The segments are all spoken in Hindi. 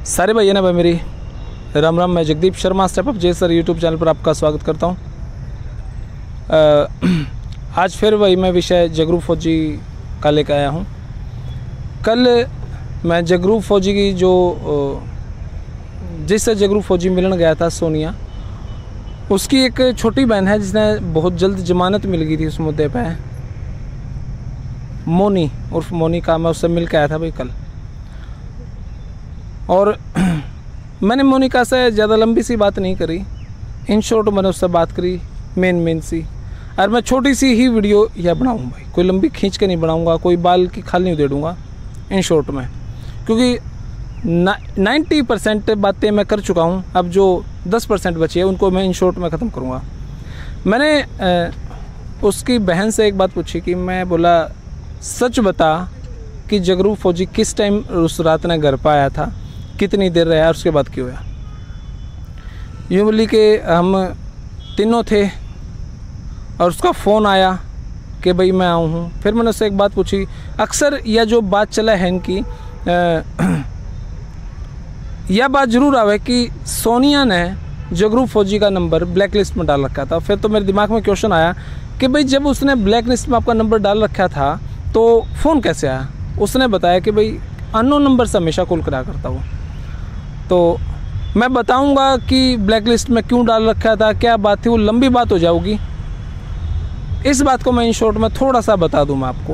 सारे भैया ना भाई मेरी राम राम। मैं Jagdeep Sharma step up J sir YouTube channel पर आपका स्वागत करता हूँ। आज फिर वही मैं विषय जगरूप फौजी का लेकर आया हूँ। कल मैं जगरूप फौजी की जिससे जगरूप फौजी मिलन गया था सोनिया, उसकी एक छोटी बहन है जिसने बहुत जल्द जमानत मिल गई थी उस मुद्दे पे, मोनी उर्फ मोनी का। मैं उससे मिल के आया था भाई कल, और मैंने मोनिका से ज़्यादा लंबी सी बात नहीं करी। इन शॉर्ट मैंने उससे बात करी मेन सी। और मैं छोटी सी ही वीडियो यह बनाऊँ भाई, कोई लंबी खींच के नहीं बनाऊँगा, कोई बाल की खाल नहीं उधेड़ूँगा इन शॉर्ट में, क्योंकि 90% बातें मैं कर चुका हूँ। अब जो 10% बची है उनको मैं इन शॉर्ट में ख़त्म करूँगा। मैंने उसकी बहन से एक बात पूछी कि मैं बोला सच बता कि जगरूप फौजी किस टाइम उस रात ने घर पर आया था, कितनी देर रहा और उसके बाद क्यों आया। यूँ बोली कि हम तीनों थे और उसका फ़ोन आया कि भाई मैं आऊँ हूँ। फिर मैंने उससे एक बात पूछी, अक्सर यह जो बात चला है इनकी, यह बात ज़रूर आवे कि सोनिया ने जगरूप फौजी का नंबर ब्लैक लिस्ट में डाल रखा था। फिर तो मेरे दिमाग में क्वेश्चन आया कि भाई जब उसने ब्लैक लिस्ट में आपका नंबर डाल रखा था तो फ़ोन कैसे आया। उसने बताया कि भाई अननोन नंबर से हमेशा कॉल करा करता वो। तो मैं बताऊंगा कि ब्लैक लिस्ट में क्यों डाल रखा था, क्या बात थी, वो लंबी बात हो जाएगी। इस बात को मैं इन शॉर्ट में थोड़ा सा बता दूं मैं आपको।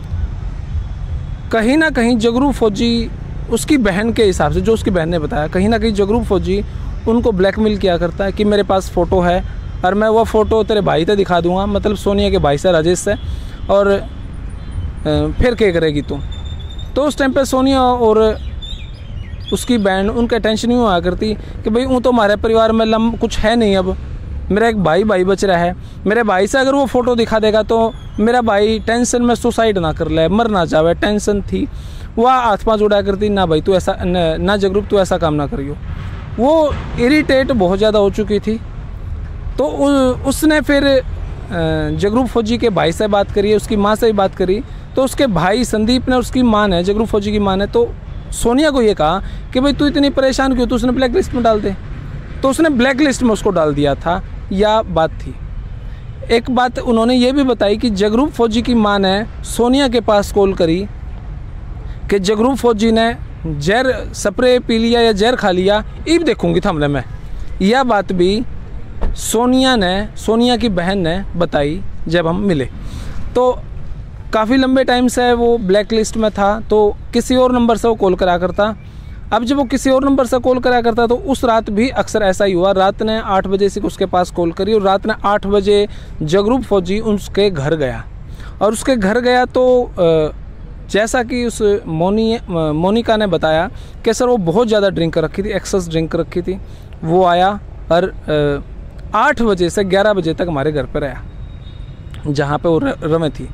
कहीं ना कहीं जगरूप फौजी उसकी बहन के हिसाब से, जो उसकी बहन ने बताया, कहीं ना कहीं जगरूप फौजी उनको ब्लैकमेल किया करता है कि मेरे पास फ़ोटो है और मैं वो फ़ोटो तेरे भाई से दिखा दूंगा, मतलब सोनिया के भाई से, राजेश से, और फिर क्या करेगी तू। तो उस टाइम पे सोनिया और उसकी बहन, उनका टेंशन यूँ हुआ करती कि भाई वो तो हमारे परिवार में कुछ है नहीं, अब मेरा एक भाई बच रहा है, मेरे भाई से अगर वो फ़ोटो दिखा देगा तो मेरा भाई टेंशन में सुसाइड ना कर ले, मर ना जावे। टेंशन थी, वह हाथ पाँव उड़ा करती, ना भाई तू ऐसा ना जगरूप तू ऐसा काम ना करियो। वो इरिटेट बहुत ज़्यादा हो चुकी थी। तो उसने फिर जगरूप फौजी के भाई से बात करी, उसकी माँ से भी बात करी। तो उसके भाई संदीप ने, उसकी माँ ने, जगरूप फौजी की माँ ने, तो सोनिया को ये कहा कि भाई तू इतनी परेशान क्यों, तो उसने ब्लैक लिस्ट में डाल दे। तो उसने ब्लैक लिस्ट में उसको डाल दिया था, यह बात थी। एक बात उन्होंने ये भी बताई कि जगरूप फौजी की माँ ने सोनिया के पास कॉल करी कि जगरूप फौजी ने जहर स्प्रे पी लिया या जहर खा लिया, इब देखूंगी थमले में। यह बात भी सोनिया की बहन ने बताई जब हम मिले। तो काफ़ी लंबे टाइम से वो ब्लैक लिस्ट में था, तो किसी और नंबर से वो कॉल करा करता। अब जब वो किसी और नंबर से कॉल करा करता तो उस रात भी अक्सर ऐसा ही हुआ। रात ने 8 बजे से उसके पास कॉल करी और रात ने 8 बजे जगरूप फौजी उसके घर गया। और उसके घर गया तो जैसा कि उस मोनिका ने बताया कि सर वो बहुत ज़्यादा ड्रिंक रखी थी, एक्सेस ड्रिंक रखी थी। वो आया और 8 बजे से 11 बजे तक हमारे घर पर रहा, जहाँ पे वो रमे थी।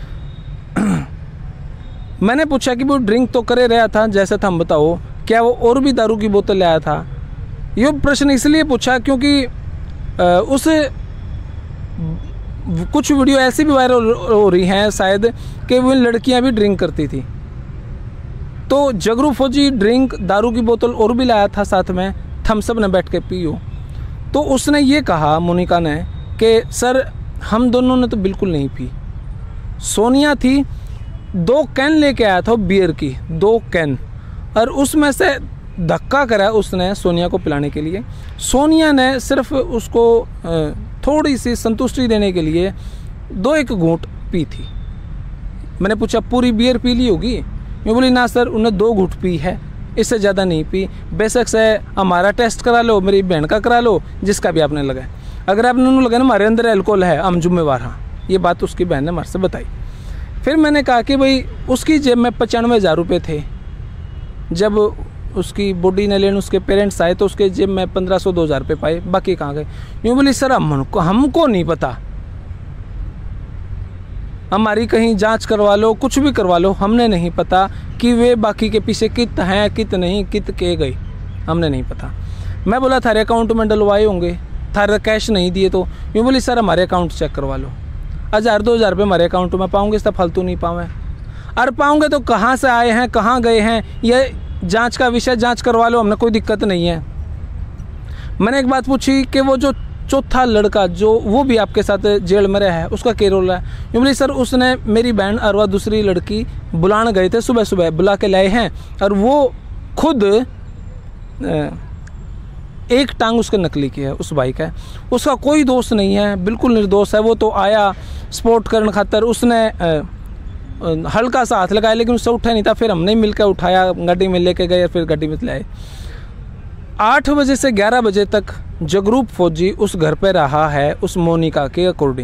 मैंने पूछा कि वो ड्रिंक तो करे रहा था जैसे था, हम बताओ क्या वो और भी दारू की बोतल लाया था। ये प्रश्न इसलिए पूछा क्योंकि कुछ वीडियो ऐसी भी वायरल हो रही हैं शायद कि वो लड़कियां भी ड्रिंक करती थी। तो जगरूप फौजी ड्रिंक, दारू की बोतल और भी लाया था साथ में, थम्स अप ने बैठ के पियो। तो उसने ये कहा मोनिका ने कि सर हम दोनों ने तो बिल्कुल नहीं पी। सोनिया थी, 2 कैन लेके आया था बियर की, 2 कैन, और उसमें से धक्का करा उसने सोनिया को पिलाने के लिए। सोनिया ने सिर्फ उसको थोड़ी सी संतुष्टि देने के लिए 2-1 घूंट पी थी। मैंने पूछा पूरी बियर पी ली होगी? मैं बोली ना सर, उन्हें 2 घूंट पी है, इससे ज़्यादा नहीं पी। बेशक से हमारा टेस्ट करा लो, मेरी बहन का करा लो, जिसका भी आपने लगाया। अगर आपने उन्होंने लगाया ना हमारे अंदर अल्कोहल है, हम जुम्मेवार। हाँ, ये बात उसकी बहन ने मेरे से बताई। फिर मैंने कहा कि भाई उसकी जेब में 95,000 रुपये थे। जब उसकी बॉडी ने लेने उसके पेरेंट्स आए तो उसके जेब में 1500-2000 रुपये पाए, बाकी कहाँ गए? यूँ बोली सर हमको नहीं पता, हमारी कहीं जांच करवा लो, कुछ भी करवा लो, हमने नहीं पता कि वे बाकी के पीछे कित हैं कित नहीं, कित के गए, हमने नहीं पता। मैं बोला थारे अकाउंट में डलवाए होंगे, थारे कैश नहीं दिए तो? यूँ बोली सर हमारे अकाउंट चेक करवा लो, 1000-2000 रुपये हमारे अकाउंट में पाऊँगे, इससे फालतू नहीं पाऊँ। और पाऊँगे तो कहाँ से आए हैं, कहाँ गए हैं, ये जांच का विषय, जांच करवा लो, हमने कोई दिक्कत नहीं है। मैंने एक बात पूछी कि वो जो चौथा लड़का जो वो भी आपके साथ जेल में रहा है, उसका क्या रोल है? यूँ बोली सर उसने मेरी बहन और वह दूसरी लड़की बुलाने गए थे, सुबह सुबह बुला के लाए हैं, और वो खुद एक टांग उसके नकली की है, उस भाई का है, उसका कोई दोष नहीं है, बिल्कुल निर्दोष है। वो तो आया स्पोर्ट करने खातर, उसने हल्का सा हाथ लगाया लेकिन उससे उठा नहीं था। फिर हमने मिलकर उठाया, गाड़ी में लेके गए, फिर गाड़ी में लाए। 8 बजे से 11 बजे तक जगरूप फौजी उस घर पे रहा है, उस मोनिका के अकॉर्डिंग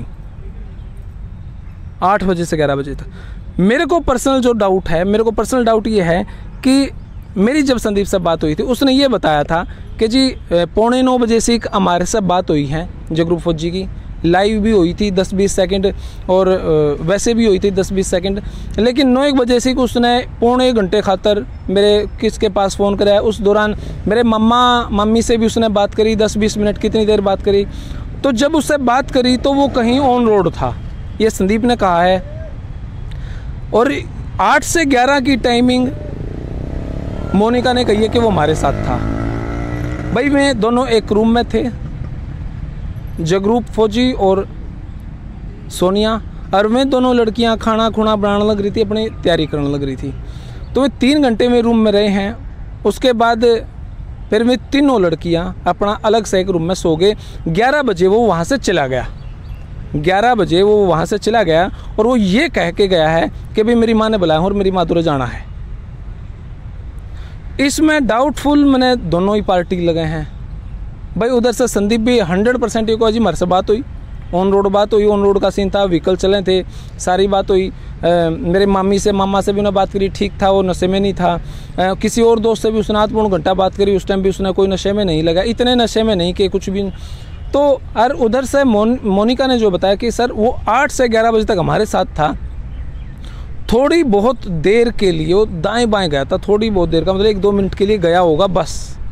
8 बजे से 11 बजे तक। मेरे को पर्सनल जो डाउट है, मेरे को पर्सनल डाउट ये है कि मेरी जब संदीप से बात हुई थी, उसने ये बताया था कि जी 8:45 बजे से हमारे से बात हुई है जगरूप फौजी की, लाइव भी हुई थी 10-20 सेकंड और वैसे भी हुई थी 10-20 सेकंड, लेकिन 9-1 बजे से उसने पौने घंटे खातर मेरे किसके पास फ़ोन कराया। उस दौरान मेरे मम्मी से भी उसने बात करी 10-20 मिनट, कितनी देर बात करी। तो जब उससे बात करी तो वो कहीं ऑन रोड था, ये संदीप ने कहा है। और 8 से 11 की टाइमिंग मोनिका ने कही है कि वो हमारे साथ था। भाई मैं दोनों एक रूम में थे, जगरूप फौजी और सोनिया, और मैं दोनों लड़कियां खाना खुना बनाने लग रही थी, अपनी तैयारी करने लग रही थी। तो वे 3 घंटे में रूम में रहे हैं। उसके बाद फिर मैं तीनों लड़कियां अपना अलग से एक रूम में सो गए। 11 बजे वो वहाँ से चला गया, 11 बजे वो वहाँ से चला गया और वो ये कह के गया है कि भाई मेरी माँ ने बुलाया और मेरी माँ जाना है। इसमें डाउटफुल मैंने दोनों ही पार्टी लगे हैं। भाई उधर से संदीप भी 100% ये को जी हमारे से बात हुई, ऑन रोड बात हुई, ऑन रोड का सीन था, व्हीकल चले थे, सारी बात हुई। मेरे मामा से भी उन्होंने बात करी, ठीक था, वो नशे में नहीं था। किसी और दोस्त से भी उसने आध पौन घंटा बात करी, उस टाइम भी उसने कोई नशे में नहीं लगा, इतने नशे में नहीं कि कुछ भी। तो और उधर से मोनिका ने जो बताया कि सर वो 8 से 11 बजे तक हमारे साथ था, थोड़ी बहुत देर के लिए वो दाएं बाएं गया था, थोड़ी बहुत देर का मतलब 1-2 मिनट के लिए गया होगा बस।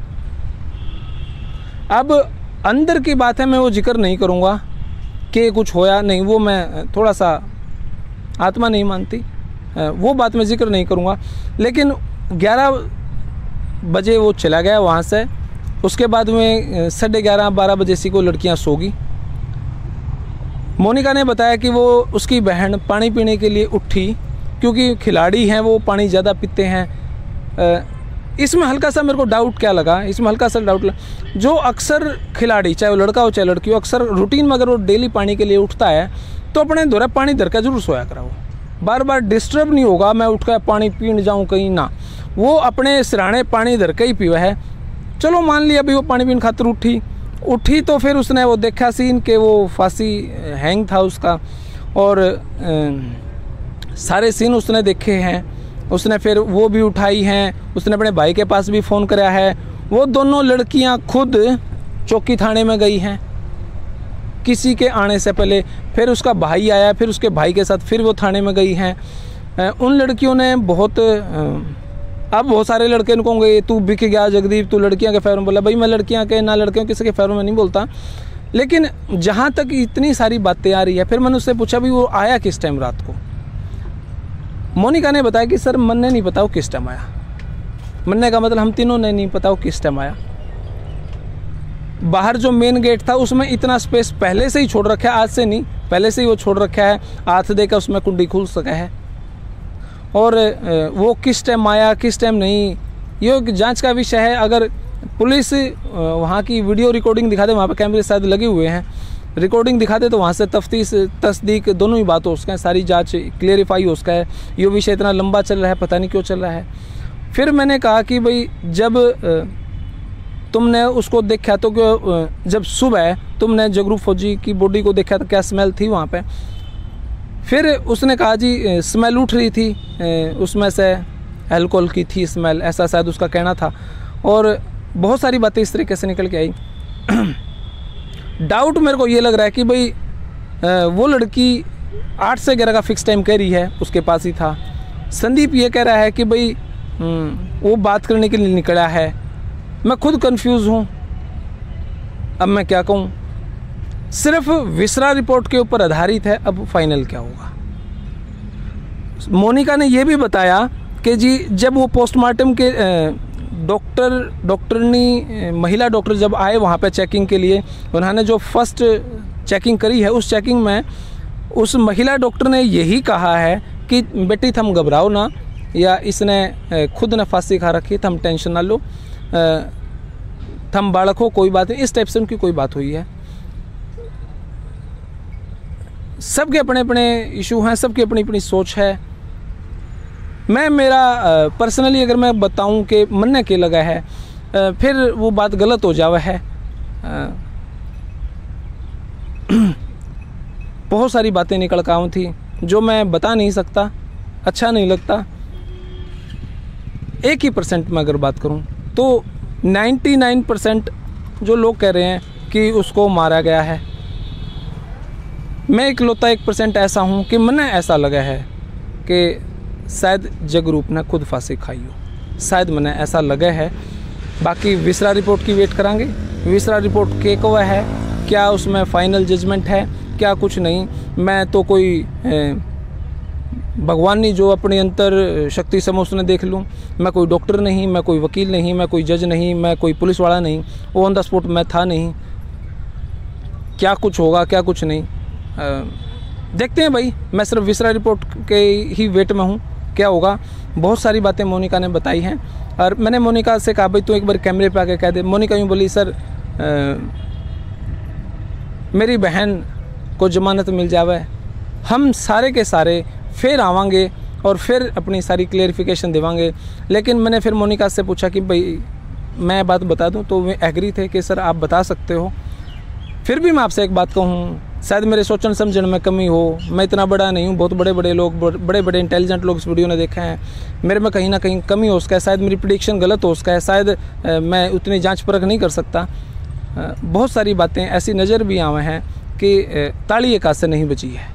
अब अंदर की बात है, मैं वो जिक्र नहीं करूँगा कि कुछ होया नहीं, वो मैं थोड़ा सा आत्मा नहीं मानती, वो बात मैं जिक्र नहीं करूँगा। लेकिन 11 बजे वो चला गया वहाँ से। उसके बाद में 11:30-12 बजे से को लड़कियाँ सो गई। मोनिका ने बताया कि वो उसकी बहन पानी पीने के लिए उठी, क्योंकि खिलाड़ी हैं वो, पानी ज़्यादा पीते हैं। इसमें हल्का सा मेरे को डाउट क्या लगा, इसमें हल्का सा डाउट लगा, जो अक्सर खिलाड़ी चाहे वो लड़का हो चाहे लड़की हो, अक्सर रूटीन में अगर वो डेली पानी के लिए उठता है तो अपने द्वारा पानी धर के जरूर सोया करा। वो बार बार डिस्टर्ब नहीं होगा मैं उठ कर पानी पीने जाऊँ कहीं ना, वो अपने सिराने पानी धर के ही पीवा है। चलो मान लिया अभी वो पानी पीने खातर उठी तो फिर उसने वो देखा सीन कि वो फांसी हैंग था उसका, और सारे सीन उसने देखे हैं। उसने फिर वो भी उठाई हैं, उसने अपने भाई के पास भी फ़ोन कराया है। वो दोनों लड़कियां खुद चौकी थाने में गई हैं किसी के आने से पहले, फिर उसका भाई आया, फिर उसके भाई के साथ फिर वो थाने में गई हैं। उन लड़कियों ने बहुत, अब बहुत सारे लड़के इनको होंगे तू बिक गया जगदीप, तू लड़कियां के फेरों में बोला। भाई मैं लड़कियां के ना लड़कियों किसी के फेरों में नहीं बोलता, लेकिन जहाँ तक इतनी सारी बातें आ रही है, फिर मैंने उससे पूछा भी वो आया किस टाइम रात को। मोनिका ने बताया कि सर मन ने नहीं पता वो किस टाइम आया। मनने का मतलब हम तीनों ने नहीं पता वो किस टाइम आया। बाहर जो मेन गेट था उसमें इतना स्पेस पहले से ही छोड़ रखा है, आज से नहीं, पहले से ही वो छोड़ रखा है, हाथ देकर उसमें कुंडी खुल सका है। और वो किस टाइम आया किस टाइम नहीं, ये जांच का विषय है। अगर पुलिस वहाँ की वीडियो रिकॉर्डिंग दिखा दे, वहाँ पे कैमरे शायद लगे हुए हैं, रिकॉर्डिंग दिखा दे तो वहाँ से तफ्तीश तस्दीक दोनों ही बात हो उसका है, सारी जांच क्लियरिफाई हो उसका है। ये विषय इतना लंबा चल रहा है, पता नहीं क्यों चल रहा है। फिर मैंने कहा कि भाई जब तुमने उसको देखा तो जब सुबह तुमने जगरूप फौजी की बॉडी को देखा तो क्या स्मेल थी वहाँ पे? फिर उसने कहा जी स्मेल उठ रही थी, उसमें से अल्कोहल की थी स्मेल, ऐसा शायद उसका कहना था। और बहुत सारी बातें इस तरीके से निकल के आई। डाउट मेरे को ये लग रहा है कि भाई वो लड़की 8 से 11 का फिक्स टाइम कह रही है, उसके पास ही था। संदीप ये कह रहा है कि भाई वो बात करने के लिए निकला है। मैं खुद कंफ्यूज हूँ, अब मैं क्या कहूँ। सिर्फ विसरा रिपोर्ट के ऊपर आधारित है, अब फाइनल क्या होगा। मोनिका ने यह भी बताया कि जी जब वो पोस्टमार्टम के डॉक्टरनी महिला डॉक्टर जब आए वहाँ पे चेकिंग के लिए, उन्होंने जो फर्स्ट चेकिंग करी है उस चेकिंग में उस महिला डॉक्टर ने यही कहा है कि बेटी थम घबराओ ना, या इसने खुद ने फांसी खा रखी, थम टेंशन ना लो, थम बालक हो, कोई बात नहीं, इस टाइप से उनकी कोई बात हुई है। सबके अपने अपने इशू हैं, सबकी अपनी अपनी सोच है। मैं मेरा पर्सनली अगर मैं बताऊं कि मन के लगा है, फिर वो बात गलत हो जावा है। बहुत सारी बातें निकल कर आऊँ थी जो मैं बता नहीं सकता, अच्छा नहीं लगता। 1% में अगर बात करूं तो 99% जो लोग कह रहे हैं कि उसको मारा गया है। मैं इकलौता 1% ऐसा हूं कि मैंने ऐसा लगा है कि शायद जगरूप ने खुद फांसी खाई हो, शायद मैंने ऐसा लगा है। बाकी विसरा रिपोर्ट की वेट करांगे, विसरा रिपोर्ट के को है, क्या उसमें फाइनल जजमेंट है, क्या कुछ नहीं। मैं तो कोई भगवान नहीं जो अपने अंतर शक्ति से मैं उसने देख लूँ। मैं कोई डॉक्टर नहीं, मैं कोई वकील नहीं, मैं कोई जज नहीं, मैं कोई पुलिस वाला नहीं, वो ऑन द स्पॉट मैं था नहीं। क्या कुछ होगा क्या कुछ नहीं, देखते हैं भाई। मैं सिर्फ विसरा रिपोर्ट के ही वेट में हूँ, क्या होगा। बहुत सारी बातें मोनिका ने बताई हैं और मैंने मोनिका से कहा भाई तू एक बार कैमरे पे आके कह दे। मोनिका यूँ बोली सर मेरी बहन को जमानत मिल जावे, हम सारे के सारे फिर आवांगे और फिर अपनी सारी क्लेरिफिकेशन देवांगे। लेकिन मैंने फिर मोनिका से पूछा कि भाई मैं बात बता दूं, तो वे एग्री थे कि सर आप बता सकते हो। फिर भी मैं आपसे एक बात कहूँ, शायद मेरे सोचन समझन में कमी हो, मैं इतना बड़ा नहीं हूँ, बहुत बड़े बड़े लोग, बड़े बड़े इंटेलिजेंट लोग इस वीडियो ने देखे हैं, मेरे में कहीं ना कहीं कमी हो उसका है, शायद मेरी प्रेडिक्शन गलत हो उसका है, शायद मैं उतनी जाँच परख नहीं कर सकता। बहुत सारी बातें ऐसी नज़र भी आए हैं कि ताली एक हाथ से नहीं बची है।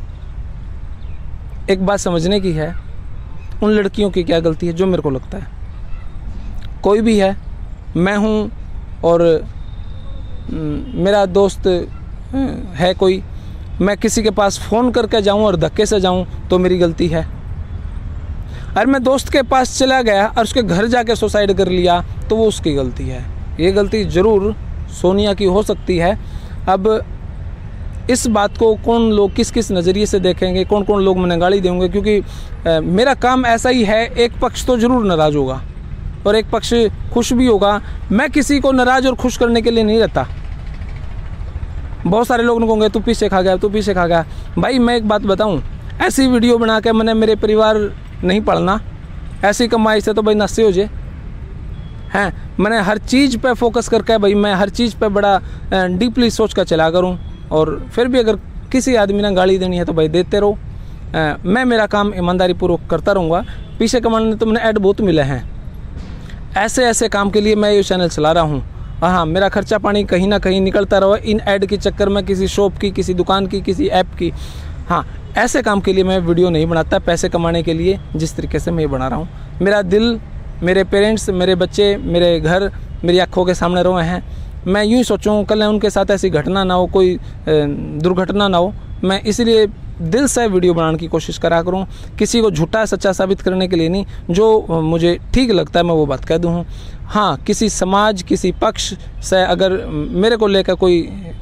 एक बात समझने की है, उन लड़कियों की क्या गलती है जो मेरे को लगता है कोई भी है, मैं हूँ और मेरा दोस्त है कोई, मैं किसी के पास फ़ोन करके जाऊँ और धक्के से जाऊँ तो मेरी गलती है। अगर मैं दोस्त के पास चला गया और उसके घर जाके सुसाइड कर लिया तो वो उसकी गलती है। ये गलती ज़रूर सोनिया की हो सकती है। अब इस बात को कौन लोग किस किस नज़रिए से देखेंगे, कौन कौन लोग मैंने गाली देंगे, क्योंकि मेरा काम ऐसा ही है, एक पक्ष तो ज़रूर नाराज़ होगा और एक पक्ष खुश भी होगा। मैं किसी को नाराज़ और खुश करने के लिए नहीं रहता। बहुत सारे लोग कहोगे तू पीछे खा गया, तू पीछे खा गया। भाई मैं एक बात बताऊं, ऐसी वीडियो बना के मैंने मेरे परिवार नहीं पढ़ना, ऐसी कमाई से तो भाई नशे हो जाए हैं। मैंने हर चीज़ पे फोकस करके भाई मैं हर चीज़ पे बड़ा डीपली सोच कर चला करूं, और फिर भी अगर किसी आदमी ने गाली देनी है तो भाई देते रहो। मैं मेरा काम ईमानदारी पूर्वक करता रहूँगा। पीछे कमाने तो मैंने ऐड बहुत मिले हैं, ऐसे ऐसे काम के लिए मैं ये चैनल चला रहा हूँ। हाँ, मेरा खर्चा पानी कहीं ना कहीं निकलता रहा इन ऐड के चक्कर में, किसी शॉप की, किसी दुकान की, किसी ऐप की। हाँ, ऐसे काम के लिए मैं वीडियो नहीं बनाता, पैसे कमाने के लिए जिस तरीके से मैं ये बना रहा हूँ। मेरा दिल, मेरे पेरेंट्स, मेरे बच्चे, मेरे घर मेरी आँखों के सामने रोए हैं। मैं यूँ ही सोचूँ कल उनके साथ ऐसी घटना ना हो, कोई दुर्घटना ना हो, मैं इसलिए दिल से वीडियो बनाने की कोशिश करा करूँ। किसी को झूठा सच्चा साबित करने के लिए नहीं, जो मुझे ठीक लगता है मैं वो बात कह दूँ। हाँ, किसी समाज, किसी पक्ष से अगर मेरे को लेकर कोई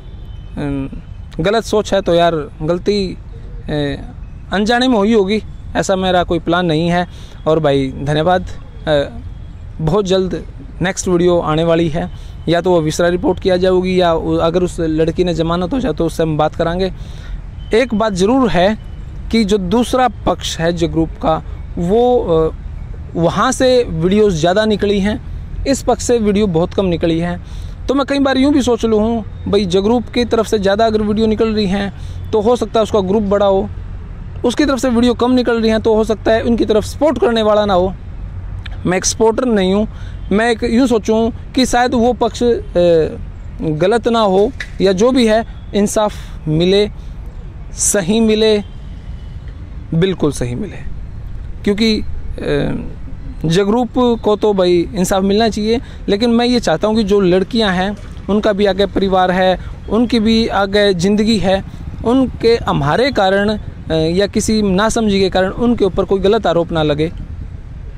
गलत सोच है तो यार गलती अनजाने में हुई होगी, ऐसा मेरा कोई प्लान नहीं है। और भाई धन्यवाद। बहुत जल्द नेक्स्ट वीडियो आने वाली है, या तो वो विसरा रिपोर्ट किया जाएगी, या अगर उस लड़की ने जमानत हो जाए तो उससे हम बात करांगे। एक बात ज़रूर है कि जो दूसरा पक्ष है जगरूप का, वो वहाँ से वीडियोस ज़्यादा निकली हैं, इस पक्ष से वीडियो बहुत कम निकली है। तो मैं कई बार यूँ भी सोच लूँ हूँ भाई जगरूप की तरफ से ज़्यादा अगर वीडियो निकल रही हैं तो हो सकता है उसका ग्रुप बड़ा हो, उसकी तरफ से वीडियो कम निकल रही हैं तो हो सकता है उनकी तरफ सपोर्ट करने वाला ना हो। मैं एक सपोर्टर नहीं हूँ, मैं एक यूँ सोचूँ कि शायद वो पक्ष गलत ना हो, या जो भी है इंसाफ मिले, सही मिले, बिल्कुल सही मिले। क्योंकि जगरूप को तो भाई इंसाफ मिलना चाहिए, लेकिन मैं ये चाहता हूँ कि जो लड़कियां हैं उनका भी आगे परिवार है, उनकी भी आगे ज़िंदगी है, उनके हमारे कारण या किसी नासमझी के कारण उनके ऊपर कोई गलत आरोप ना लगे।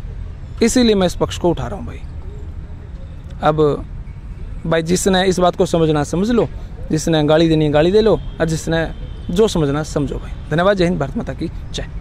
इसीलिए मैं इस पक्ष को उठा रहा हूँ भाई। अब भाई जिसने इस बात को समझना समझ लो, जिसने गाली देनी गाली दे लो, और जिसने जो समझना समझो भाई। धन्यवाद। जय हिंद, भारत माता की जय।